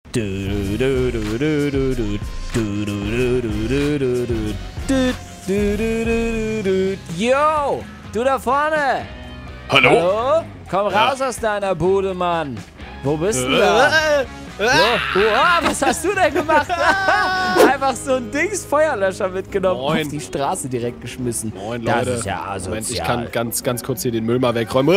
Yo, du da vorne! Hallo? Hallo? Komm raus aus deiner Bude, Mann! Wo bist du da? Was hast du denn gemacht? Einfach so ein Feuerlöscher mitgenommen. Moin. Auf die Straße direkt geschmissen. Moin, Das Leute. ist ja asozial. Moment, ich kann ganz kurz hier den Müll mal wegräumen.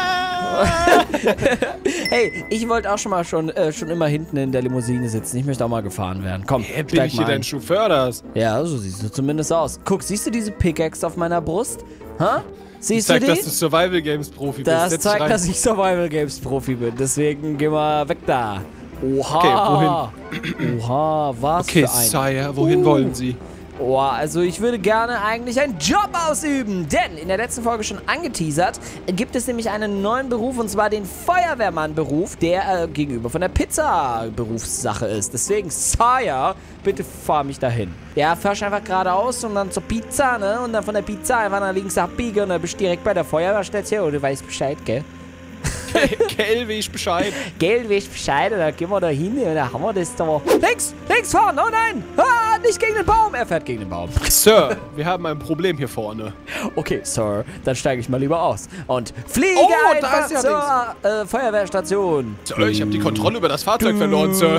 Hey, ich wollte auch schon immer hinten in der Limousine sitzen. Ich möchte auch mal gefahren werden. Komm, Bin steig ich hier mal ein. dein Chauffeur, das? Ja, so siehst du zumindest aus. Guck, siehst du diese Pickaxe auf meiner Brust? Hä? Siehst du Zeigt, die? dass du Survival Games Profi bist. Das Setz dich zeigt, rein. dass ich Survival Games Profi bin. Deswegen geh mal weg da. Oha. Okay, wohin? Oha, was Okay, für ein... Sire, wohin wollen Sie? Oh, also ich würde gerne eigentlich einen Job ausüben, denn in der letzten Folge schon angeteasert, gibt es nämlich einen neuen Beruf, und zwar den Feuerwehrmann-Beruf, der gegenüber von der Pizza-Berufssache ist. Deswegen, Sire, bitte fahr mich dahin. Ja, fahr einfach geradeaus und dann zur Pizza, ne? Und dann von der Pizza einfach nach links abbiegen und dann bist du direkt bei der Feuerwehrstation. Du weißt Bescheid, gell? Gell, weiß Bescheid. Gell, weißt Bescheid, und dann gehen wir da hin und dann haben wir das da. Links fahren, oh nein! Ah, nicht gegen den Baum! Er fährt gegen den Baum. Sir, wir haben ein Problem hier vorne. Okay, Sir, dann steige ich mal lieber aus und fliege da einfach ist ja zur Feuerwehrstation. Sir, ich habe die Kontrolle über das Fahrzeug verloren, Sir.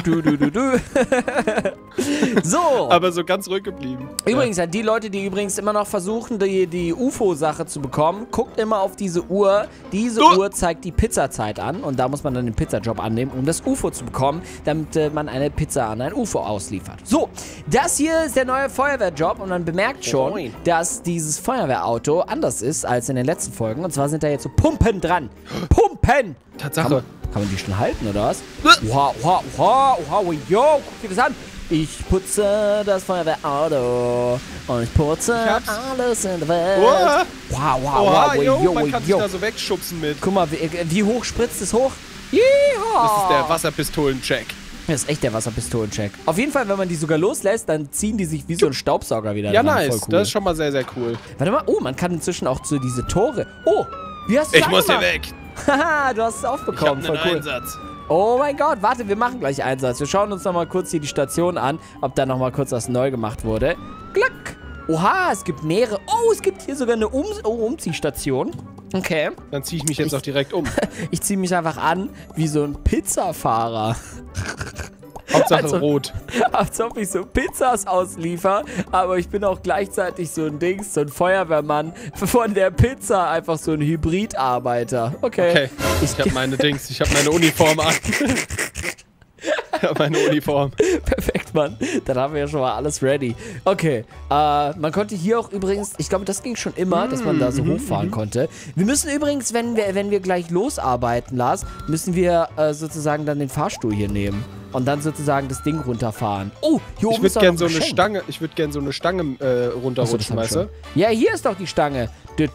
So. Aber so ganz ruhig geblieben. Übrigens, an die Leute, die übrigens immer noch versuchen, die UFO-Sache zu bekommen, guckt immer auf diese Uhr. Diese Uhr zeigt die Pizzazeit an und da muss man dann den Pizzajob annehmen, um das UFO zu bekommen, damit man eine Pizza an ein UFO ausliefert. So, das hier ist der neue Feuerwehrjob und man bemerkt schon, Moin. dass dieses Feuerwehrauto anders ist als in den letzten Folgen. Und zwar sind da jetzt so Pumpen dran. Pumpen! Tatsache. Kann man die schon halten, oder was? Wow, yo, guck dir das an. Ich putze das Feuerwehrauto und ich putze alles in der Welt. Wow, yo, man kann sich da so wegschubsen mit. Guck mal, wie hoch spritzt es hoch? Yeehaw. Das ist der Wasserpistolen-Check. Das ist echt der Wasserpistolen-Check. Auf jeden Fall, wenn man die sogar loslässt, dann ziehen die sich wie so ein Staubsauger wieder Ja, dran. nice. Voll cool. Das ist schon mal sehr, sehr cool. Warte mal, oh, man kann inzwischen auch zu diese Tore. Oh, wie hast du das Ich muss hier angemacht? weg. Haha, du hast es Ich aufbekommen. habe Voll einen cool. Einsatz. Oh mein Gott, warte, wir machen gleich Einsatz. Wir schauen uns nochmal kurz hier die Station an, ob da nochmal kurz was neu gemacht wurde. Klack. Oha, es gibt mehrere. Oh, es gibt hier sogar eine Umziehstation. Okay. Dann ziehe ich mich jetzt auch direkt um. Ich ziehe mich einfach an wie so ein Pizzafahrer. Hauptsache rot. Als ob ich so Pizzas ausliefer, aber ich bin auch gleichzeitig so ein Feuerwehrmann von der Pizza, einfach so ein Hybridarbeiter. Okay. Ich habe meine Uniform an. Ich habe meine Uniform. Perfekt, Mann. Dann haben wir ja schon mal alles ready. Okay, man konnte hier auch übrigens, ich glaube, das ging schon immer, dass man da so hochfahren konnte. Wir müssen übrigens, wenn wir gleich losarbeiten, Lars, müssen wir sozusagen dann den Fahrstuhl hier nehmen. Und dann sozusagen das Ding runterfahren. Oh, hier oben ist doch noch ein Geschenk. Ich würde gerne so eine Stange runterrutschen, weißt du? Ja, hier ist doch die Stange.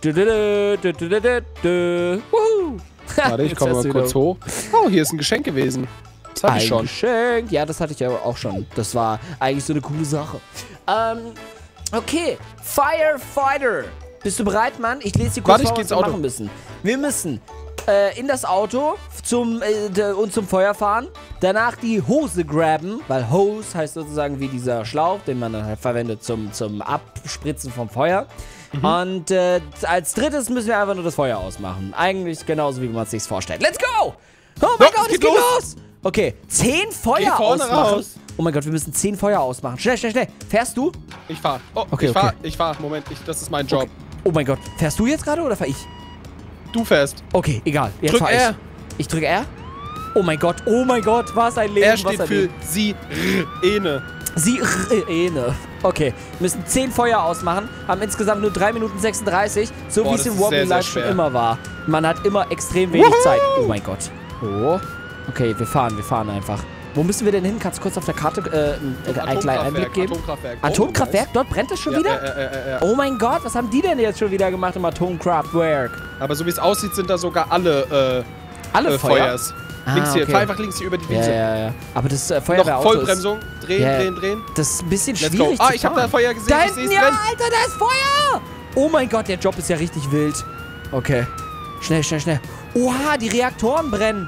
Wuhu. Warte, ich komme mal kurz hoch. Oh, hier ist ein Geschenk gewesen. Das hatte ich schon. Geschenk. Ja, das hatte ich ja auch schon. Das war eigentlich so eine coole Sache. Okay. Firefighter. Bist du bereit, Mann? Ich lese dir kurz vor, was wir machen müssen. Wir müssen in das Auto zum Feuer fahren. Danach die Hose grabben, weil Hose heißt sozusagen wie dieser Schlauch, den man dann halt verwendet zum Abspritzen vom Feuer. Und als drittes müssen wir einfach nur das Feuer ausmachen. Eigentlich genauso, wie man es sich vorstellt. Let's go! Oh mein Gott, es geht los! Okay, 10 Feuer ausmachen. Raus. Oh mein Gott, wir müssen 10 Feuer ausmachen. Schnell. Fährst du? Ich fahr. Oh, okay, ich fahr. Moment, das ist mein Job. Okay. Oh mein Gott, fährst du jetzt gerade oder fahr ich? Du fährst. Okay, egal. Jetzt Drück fahr R. Ich drück R? Oh mein Gott, was ein Leben. R steht für Sirene. Sirene. Okay, müssen 10 Feuer ausmachen, haben insgesamt nur 3 Minuten 36, so wie es im Wobbly Life schon immer war. Man hat immer extrem wenig Zeit. Oh mein Gott. Oh. Okay, wir fahren einfach. Wo müssen wir denn hin? Kannst du kurz auf der Karte einen kleinen Einblick geben? Atomkraftwerk? Dort brennt es schon wieder? Ja. Oh mein Gott, was haben die denn jetzt schon wieder gemacht im Atomkraftwerk? Aber so wie es aussieht, sind da sogar alle Feuers. Links hier, fahr einfach links hier über die Wiese. Ja. Aber das Feuerwehrauto noch Vollbremsung, drehen. Das ist ein bisschen Let's schwierig go. zu fahren. Ich hab da Feuer gesehen, da ich seh's ja, brennen. Alter, da ist Feuer! Oh mein Gott, der Job ist ja richtig wild. Okay. Schnell. Oha, die Reaktoren brennen.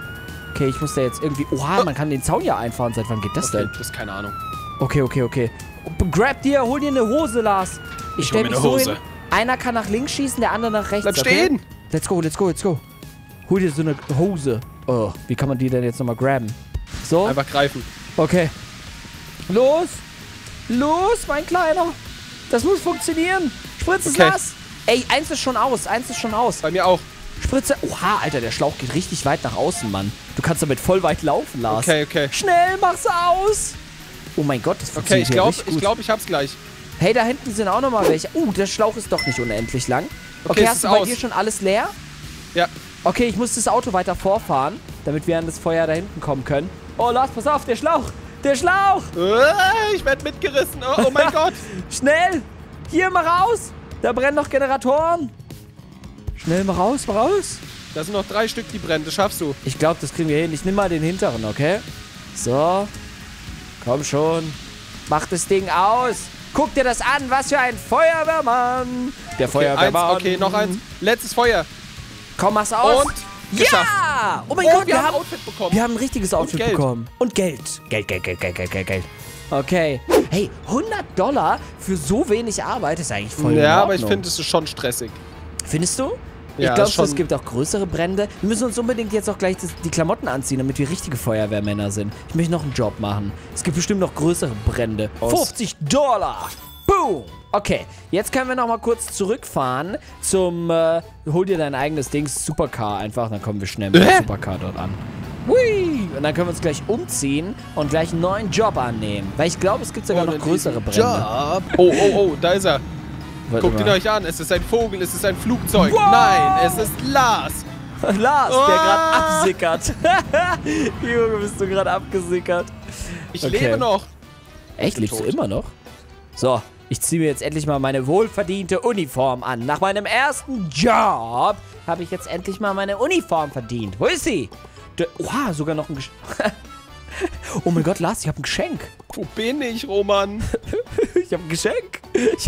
Okay, ich muss da jetzt irgendwie... Oha, man kann den Zaun ja einfahren. Seit wann geht das denn? Das ist keine Ahnung. Okay. Grab dir, hol dir eine Hose, Lars. Ich stell mich so hin. Einer kann nach links schießen, der andere nach rechts. Bleib stehen! Let's go. Hol dir so eine Hose. Oh, wie kann man die denn jetzt nochmal grabben? So. Einfach greifen. Okay. Los, mein Kleiner. Das muss funktionieren. Spritze es, Lars. Ey, eins ist schon aus. Bei mir auch. Spritze. Oha, Alter, der Schlauch geht richtig weit nach außen, Mann. Du kannst damit voll weit laufen, Lars. Okay. Schnell, mach's aus. Oh mein Gott, das funktioniert ich glaube, ich hab's gleich. Hey, da hinten sind auch nochmal welche. Der Schlauch ist doch nicht unendlich lang. Okay, hast du bei dir schon alles leer? Ja. Okay, ich muss das Auto weiter vorfahren, damit wir an das Feuer da hinten kommen können. Oh, Lars, pass auf, der Schlauch. Ich werde mitgerissen. Oh mein Gott. Schnell. Hier, mal raus. Da brennen noch Generatoren. Schnell, mal raus. Da sind noch 3 Stück, die brennen. Das schaffst du. Ich glaube, das kriegen wir hin. Ich nehme mal den hinteren, okay? So. Komm schon. Mach das Ding aus. Guck dir das an. Was für ein Feuerwehrmann. Der Feuerwehrmann. Okay, noch eins. Letztes Feuer. Komm, mach's aus. Und geschafft. Ja! Oh mein Gott, wir haben ein Outfit bekommen. Wir haben ein richtiges Outfit bekommen. Und Geld. Geld. Okay. Hey, $100 für so wenig Arbeit ist eigentlich voll in Ordnung. Ja, aber ich finde, es ist schon stressig. Findest du? Ja, ich glaube, es gibt auch größere Brände. Wir müssen uns unbedingt jetzt auch gleich die Klamotten anziehen, damit wir richtige Feuerwehrmänner sind. Ich möchte noch einen Job machen. Es gibt bestimmt noch größere Brände. $50. Boom. Okay, jetzt können wir noch mal kurz zurückfahren zum, hol dir dein eigenes Ding, Supercar einfach. Dann kommen wir schnell mit dem Supercar dort an. Hui. Und dann können wir uns gleich umziehen und gleich einen neuen Job annehmen. Weil ich glaube, es gibt sogar noch größere Brände. Job. Oh, da ist er. Guckt ihn euch an. Es ist ein Vogel, es ist ein Flugzeug. Wow. Nein, es ist Lars. Lars, der gerade absickert. Junge, bist du gerade abgesickert? Ich lebe noch. Echt? Lebst du immer noch? So, ich ziehe mir jetzt endlich mal meine wohlverdiente Uniform an. Nach meinem ersten Job habe ich jetzt endlich mal meine Uniform verdient. Wo ist sie? Oha, sogar noch ein Geschenk. Oh mein Gott, Lars, ich habe ein Geschenk. Wo bin ich, Roman? Ich habe ein Geschenk.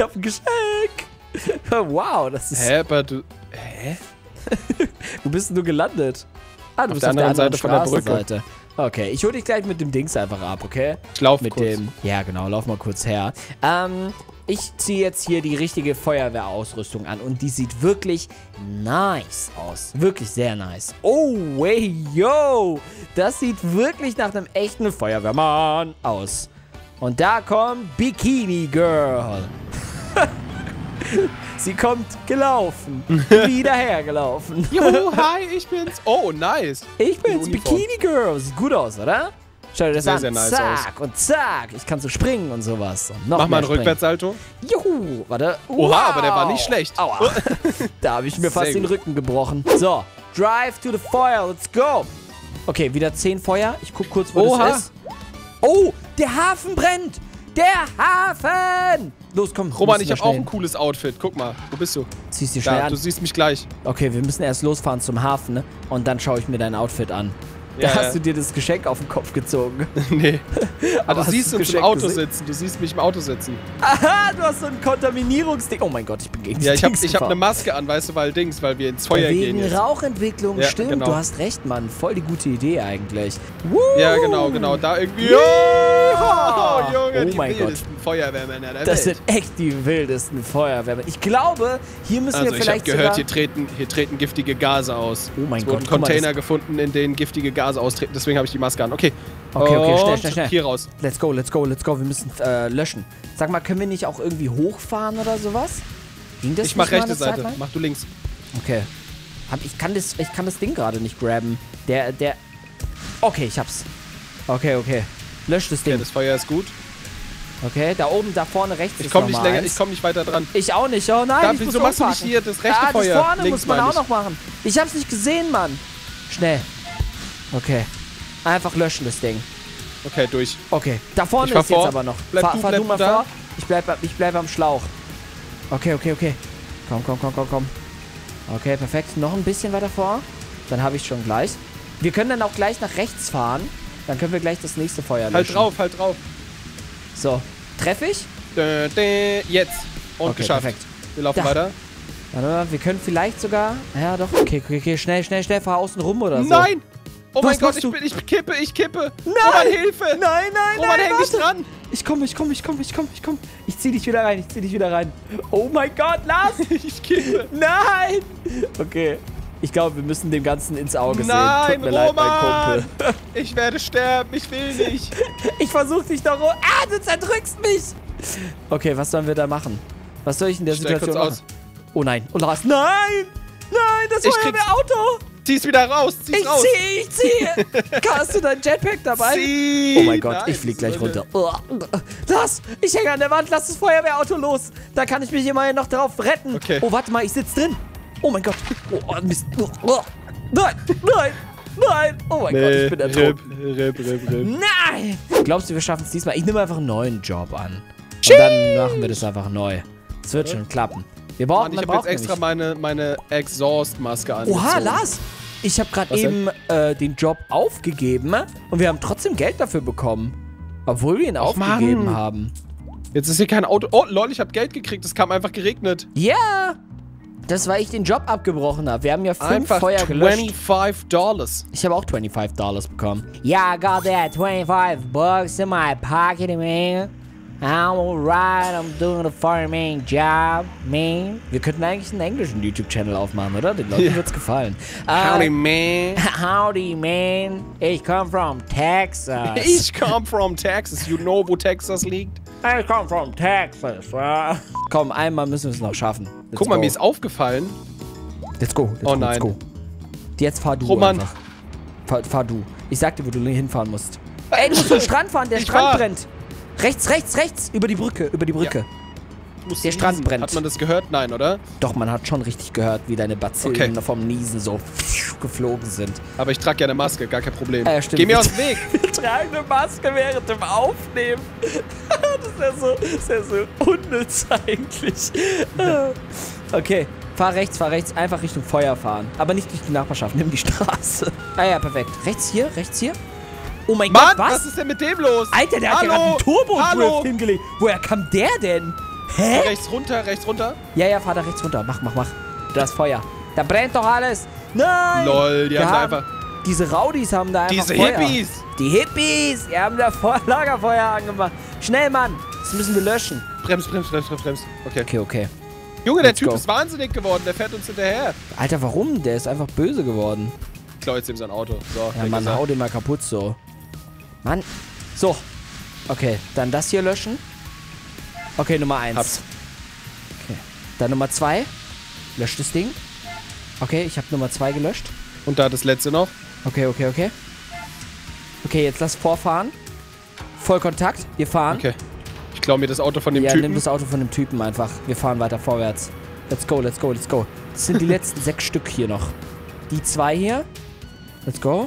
Wow, das ist... Hä? Wo bist denn du gelandet? Ah, du bist auf der anderen Seite von der Brücke. Okay, ich hole dich gleich mit dem Dings einfach ab, okay? Ich laufe kurz. Ja, genau, lauf mal kurz her. Ich ziehe jetzt hier die richtige Feuerwehrausrüstung an und die sieht wirklich nice aus. Wirklich sehr nice. Oh, hey, yo! Das sieht wirklich nach einem echten Feuerwehrmann aus. Und da kommt Bikini Girl. Sie kommt gelaufen. Wieder hergelaufen. Juhu, hi, ich bin's. Oh, nice. Ich bin's, Bikini Girl. Sieht gut aus, oder? Schau dir das an. Sehr nice zack aus. Und zack. Ich kann so springen und sowas. Und noch Mach mal einen Rückwärtssalto. Juhu, warte. Oha, aber der war nicht schlecht. Aua. Da habe ich mir fast den Rücken gebrochen. So, drive to the fire. Let's go. Okay, wieder 10 Feuer. Ich guck kurz, wo das ist. Oh, der Hafen brennt. Der Hafen! Los, komm. Roman, ich habe auch ein cooles Outfit. Guck mal, wo bist du? Ziehst du schnell an. Du siehst mich gleich. Okay, wir müssen erst losfahren zum Hafen, ne? Und dann schaue ich mir dein Outfit an. Da hast du dir das Geschenk auf den Kopf gezogen. Nee. Aber du siehst uns im Auto sitzen. Du siehst mich im Auto sitzen. Aha, du hast so ein Kontaminierungsding. Oh mein Gott, ich bin gegen die Dings. Ich hab eine Maske an, weißt du, weil wir ins Feuer gehen jetzt. Wegen Rauchentwicklung, ja, stimmt. Genau. Du hast recht, Mann. Voll die gute Idee eigentlich. Woo! Ja, genau. Da irgendwie... Oh, Junge, die wildesten Feuerwehrmänner der Welt. Das sind echt die wildesten Feuerwehrmänner. Ich glaube, hier müssen wir vielleicht ich habe gehört, hier treten giftige Gase aus. Oh mein Gott. Es wurden Container gefunden, in denen giftige Gase austreten. Deswegen habe ich die Maske an. Okay, schnell. Hier raus. Let's go. Wir müssen löschen. Sag mal, können wir nicht auch irgendwie hochfahren oder sowas? Ging das ich mach rechte Seite. Mach du links. Okay. Ich kann das Ding gerade nicht grabben. Okay, ich hab's. Okay. Lösch das Ding. Okay, das Feuer ist gut. Okay, da oben, da vorne rechts ich komme nicht länger, ich komme nicht weiter dran. Ich auch nicht. Oh nein, wieso machst du nicht hier das rechte Feuer? Das vorne muss man auch noch machen. Ich hab's nicht gesehen, Mann. Schnell. Okay. Einfach löschen, das Ding. Okay, durch. Okay, da vorne ist jetzt aber noch. Fahr du mal vor. Ich bleib am Schlauch. Okay. Komm. Okay, perfekt. Noch ein bisschen weiter vor. Dann habe ich schon gleich. Wir können dann auch gleich nach rechts fahren. Dann können wir gleich das nächste Feuer löschen. Halt drauf. So, treffe ich? Jetzt. Und okay, geschafft. Perfekt. Wir laufen weiter. Warte mal, wir können vielleicht sogar... Ja, doch. Okay. Schnell. Fahr außen rum oder so. Nein! Oh mein Gott, ich kippe. Nein! Roman, Hilfe! Nein! Roman, häng dich dran! Ich komm. Ich zieh dich wieder rein. Oh mein Gott, Lars! Ich kippe. Nein! Okay. Ich glaube, wir müssen dem Ganzen ins Auge sehen. Nein, Tut mir leid, mein Kumpel. Ich werde sterben. Ich will nicht. Ich versuch dich doch... du zerdrückst mich! Okay, was sollen wir da machen? Was soll ich in der Situation machen? Oh nein. Oh Lars, nein! Nein, das Feuerwehrauto! Zieh's wieder raus. Ich zieh! Hast du dein Jetpack dabei? Zieh! Oh mein Gott, ich flieg gleich runter. Lars, ich hänge an der Wand. Lass das Feuerwehrauto los. Da kann ich mich immerhin noch drauf retten. Okay. Oh, warte mal, ich sitz drin. Oh mein Gott. Oh, Mist. Nein. Oh mein Gott, ich bin ertrunken. Nein! Glaubst du, wir schaffen es diesmal? Ich nehme einfach einen neuen Job an. Und dann machen wir das einfach neu. Es wird schon klappen. Wir brauchen, ich habe jetzt extra meine Exhaust-Maske an. Oha, Lars! Ich habe gerade eben den Job aufgegeben und wir haben trotzdem Geld dafür bekommen. Obwohl wir ihn aufgegeben haben. Jetzt ist hier kein Auto. Oh, lol, ich habe Geld gekriegt. Es kam einfach geregnet. Ja! Das, weil ich den Job abgebrochen habe. Wir haben ja 5 Feuer gelöscht. $25. Ich habe auch $25 bekommen. Yeah, I got that $25 in my pocket, man. I'm alright, I'm doing a fireman job, man. Wir könnten eigentlich einen englischen YouTube-Channel aufmachen, oder? Den Leuten wird's gefallen. Howdy, man. Howdy, man. Ich come from Texas. Ich come from Texas. You know, wo Texas liegt? I come from Texas. Komm, einmal müssen wir es noch schaffen. Guck mal, mir ist aufgefallen. Let's go. Let's go. Jetzt fahr du einfach. Fahr du. Ich sag dir, wo du hinfahren musst. Ey, du musst zum Strand fahren, der Strand brennt. Rechts. Über die Brücke. Ja. Der Strand brennt. Hat man das gehört? Nein, oder? Doch, man hat schon richtig gehört, wie deine Bazillen vom Niesen so geflogen sind. Aber ich trage ja eine Maske, gar kein Problem. Ja, stimmt. Geh mir aus dem Weg. Wir tragen eine Maske während dem Aufnehmen. Das ist ja so unnütz eigentlich. Okay, fahr rechts. Einfach Richtung Feuer fahren. Aber nicht durch die Nachbarschaft, nimm die Straße. Ah ja, perfekt. Rechts hier. Oh mein Gott, was ist denn mit dem los? Alter, der hat ja gerade einen Turbo-Drift hingelegt. Woher kam der denn? Hä? Rechts runter. Ja, fahr da rechts runter. Mach. Das Feuer. Da brennt doch alles. Nein! Lol, die haben da einfach... Diese Rowdies haben da einfach Feuer. Hippies! Die Hippies! Die haben da Lagerfeuer angemacht. Schnell, Mann! Das müssen wir löschen. Brems. Okay. Junge, der Typ ist wahnsinnig geworden. Der fährt uns hinterher. Alter, warum? Der ist einfach böse geworden. Ich klau jetzt ihm sein Auto. So, ja, Mann, hau den mal kaputt so. Mann. So. Okay, dann das hier löschen. Okay, Nummer 1. Hab's. Okay. Dann Nummer 2. Löscht das Ding. Okay, ich habe Nummer 2 gelöscht. Und da das letzte noch. Okay. Okay, jetzt lass vorfahren. Vollkontakt. Wir fahren. Okay. Ich klau mir das Auto von dem Typen. Ja, nimm das Auto von dem Typen einfach. Wir fahren weiter vorwärts. Let's go. Das sind die letzten 6 Stück hier noch. Die 2 hier. Let's go,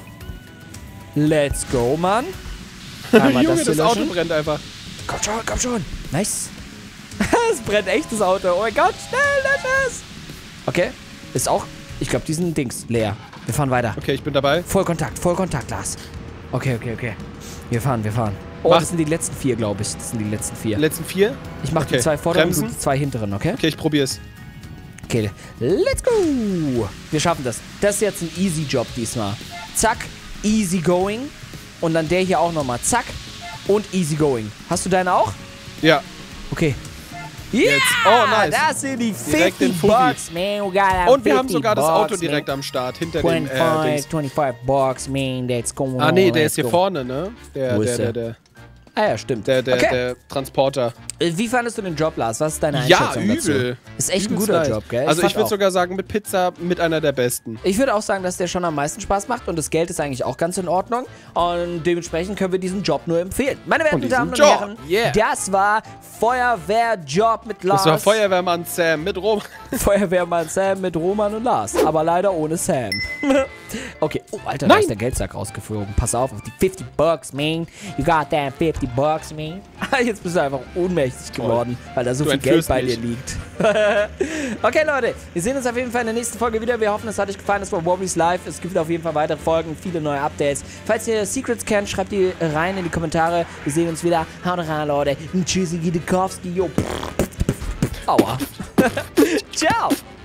Mann. Junge, das Auto brennt einfach. Komm schon. Nice. Es brennt echt, das Auto. Oh mein Gott, schnell, lösch es. Okay, ist auch, ich glaube, diesen Dings leer. Wir fahren weiter. Okay, ich bin dabei. Vollkontakt, Lars. Okay. Wir fahren. Oh, das sind die letzten 4, glaube ich. Letzten 4? Ich mache die 2 vorderen und die 2 hinteren, okay? Okay, ich probier's. Okay, let's go. Wir schaffen das. Das ist jetzt ein easy Job diesmal. Zack, easy going. Und dann der hier auch nochmal. Zack und easy going. Hast du deinen auch? Ja. Okay. Ja, oh, nice. Das sind die 50 Bucks, man. Und wir haben sogar das Auto direkt am Start, hinter dem 25 Bucks, man, that's going on. Ah, nee, der ist hier vorne, ne? Der. Ah ja, stimmt. Der Transporter. Wie fandest du den Job, Lars? Was ist deine Einschätzung dazu? Ja, übel. Ist echt ein guter Job, gell? Also ich würde sogar sagen, mit Pizza mit einer der besten. Ich würde auch sagen, dass der schon am meisten Spaß macht und das Geld ist eigentlich auch ganz in Ordnung. Und dementsprechend können wir diesen Job nur empfehlen. Meine werten Damen und Herren, das war Feuerwehrjob mit Lars. Das war Feuerwehrmann Sam mit Roman. Feuerwehrmann Sam mit Roman und Lars. Aber leider ohne Sam. Okay. Oh, Alter, da ist der Geldsack rausgeflogen. Pass auf die 50 Bucks, man. You got that 50 Bucks, man. Jetzt bist du einfach ohnmächtig geworden, weil da so viel Geld bei dir liegt. Okay, Leute. Wir sehen uns auf jeden Fall in der nächsten Folge wieder. Wir hoffen, es hat euch gefallen. Das war Wobbly's Live. Es gibt auf jeden Fall weitere Folgen, viele neue Updates. Falls ihr Secrets kennt, schreibt die rein in die Kommentare. Wir sehen uns wieder. Haut rein, Leute. Tschüssi, Gidekowski. Aua. Ciao.